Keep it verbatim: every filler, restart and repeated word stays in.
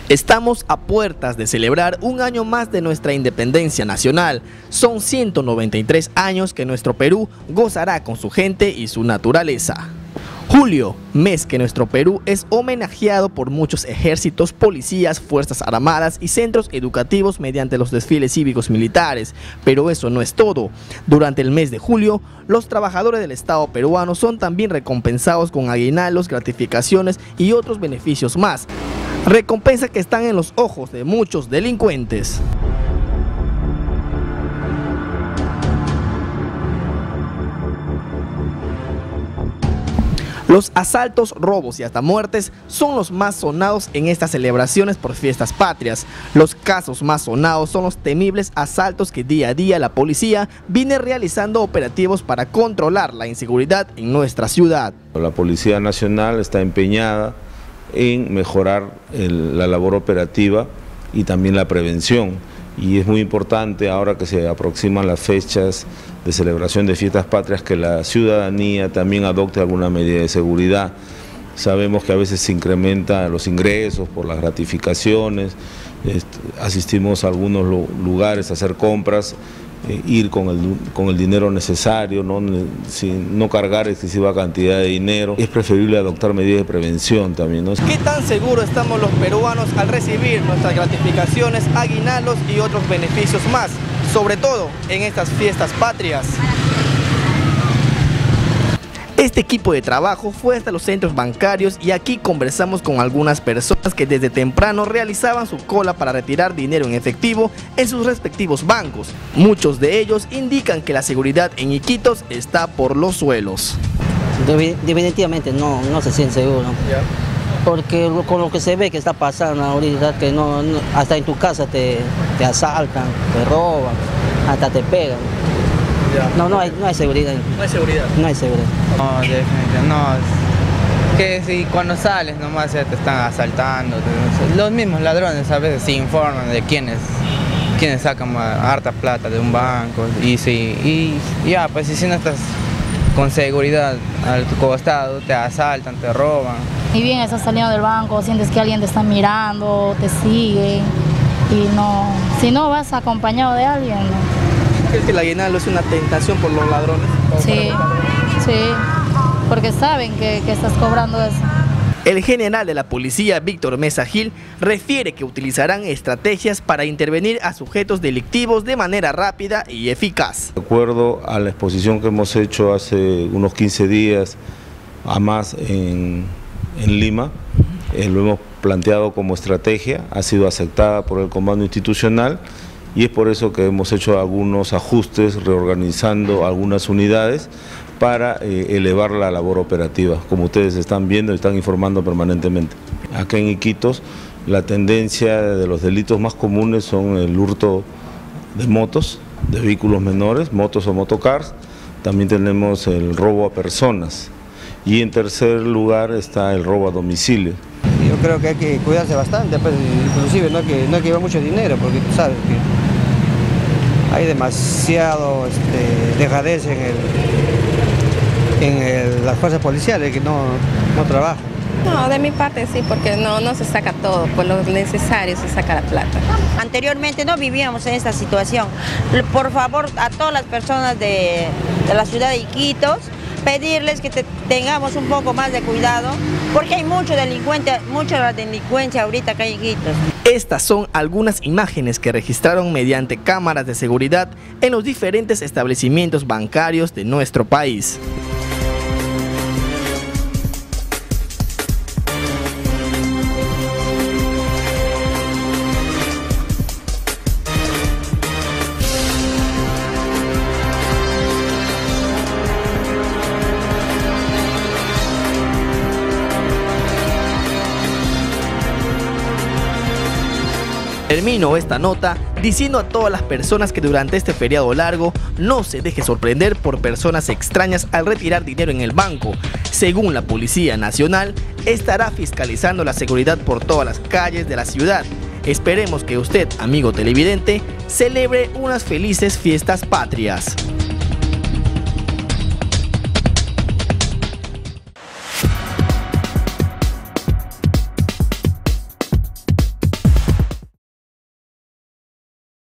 Estamos a puertas de celebrar un año más de nuestra independencia nacional. Son ciento noventa y tres años que nuestro Perú gozará con su gente y su naturaleza. Julio, mes que nuestro Perú es homenajeado por muchos ejércitos, policías, fuerzas armadas y centros educativos mediante los desfiles cívicos militares. Pero eso no es todo. Durante el mes de julio, los trabajadores del Estado peruano son también recompensados con aguinaldos, gratificaciones y otros beneficios más. Recompensa que están en los ojos de muchos delincuentes. Los asaltos, robos y hasta muertes son los más sonados en estas celebraciones por fiestas patrias. Los casos más sonados son los temibles asaltos que día a día la policía viene realizando operativos para controlar la inseguridad en nuestra ciudad. La Policía Nacional está empeñada en mejorar el, la labor operativa y también la prevención. Y es muy importante ahora que se aproximan las fechas de celebración de fiestas patrias que la ciudadanía también adopte alguna medida de seguridad. Sabemos que a veces se incrementan los ingresos por las gratificaciones, asistimos a algunos lugares a hacer compras, eh, ir con el, con el dinero necesario, ¿no? Sin, no cargar excesiva cantidad de dinero. Es preferible adoptar medidas de prevención también, ¿no? ¿Qué tan seguros estamos los peruanos al recibir nuestras gratificaciones, aguinaldos y otros beneficios más, sobre todo en estas fiestas patrias? Este equipo de trabajo fue hasta los centros bancarios y aquí conversamos con algunas personas que desde temprano realizaban su cola para retirar dinero en efectivo en sus respectivos bancos. Muchos de ellos indican que la seguridad en Iquitos está por los suelos. Definitivamente no, no se siente seguro. ¿Ya? Porque con lo que se ve que está pasando ahorita, que no, no hasta en tu casa te, te asaltan, te roban, hasta te pegan. Ya. No, no hay, no hay seguridad. No hay seguridad. No hay seguridad. No, definitivamente no. Que si cuando sales nomás ya te están asaltando. Los mismos ladrones a veces se informan de quiénes, quiénes sacan harta plata de un banco. Y si, y ya, pues si no estás con seguridad a tu costado, te asaltan, te roban. Y bien estás saliendo del banco, sientes que alguien te está mirando, te sigue. Y no, si no vas acompañado de alguien, ¿no? ¿Crees que el aguinaldo es una tentación por los ladrones? Sí, sí, porque saben que, que estás cobrando eso. El general de la policía, Víctor Mesa Gil, refiere que utilizarán estrategias para intervenir a sujetos delictivos de manera rápida y eficaz. De acuerdo a la exposición que hemos hecho hace unos quince días a más en, en Lima, eh, lo hemos planteado como estrategia, ha sido aceptada por el comando institucional. Y es por eso que hemos hecho algunos ajustes, reorganizando algunas unidades para eh, elevar la labor operativa, como ustedes están viendo y están informando permanentemente. Acá en Iquitos la tendencia de los delitos más comunes son el hurto de motos, de vehículos menores, motos o motocars, también tenemos el robo a personas y en tercer lugar está el robo a domicilio. Yo creo que hay que cuidarse bastante, pues, inclusive no hay que, no hay que llevar mucho dinero, porque tú sabes que hay demasiado este, dejadez en, el, en el, las fuerzas policiales que no, no trabajan. No, de mi parte sí, porque no, no se saca todo, por lo necesario se saca la plata. Anteriormente no vivíamos en esta situación. Por favor, a todas las personas de, de la ciudad de Iquitos, pedirles que te, tengamos un poco más de cuidado, porque hay mucho delincuente, mucha delincuencia ahorita acá en Iquitos. Estas son algunas imágenes que registraron mediante cámaras de seguridad en los diferentes establecimientos bancarios de nuestro país. Termino esta nota diciendo a todas las personas que durante este feriado largo no se deje sorprender por personas extrañas al retirar dinero en el banco. Según la Policía Nacional, estará fiscalizando la seguridad por todas las calles de la ciudad. Esperemos que usted, amigo televidente, celebre unas felices fiestas patrias.